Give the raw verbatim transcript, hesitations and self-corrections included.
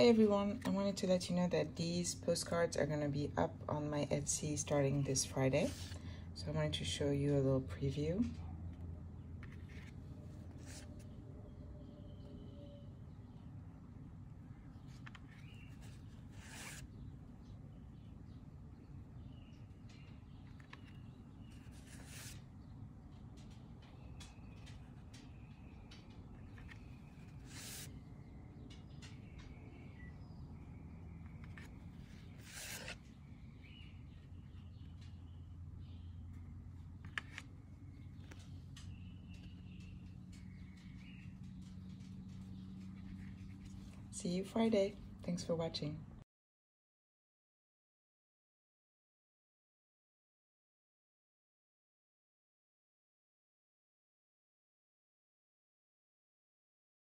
Hi everyone, I wanted to let you know that these postcards are going to be up on my Etsy starting this Friday. So I wanted to show you a little preview. See you Friday. Thanks for watching.